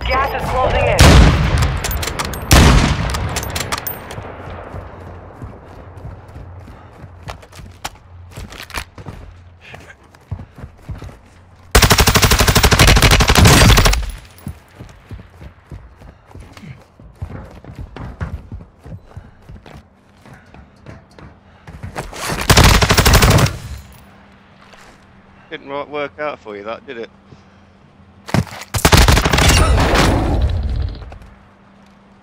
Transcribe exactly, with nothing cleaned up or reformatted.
Gas is closing in. Didn't wo- work out for you, that did it?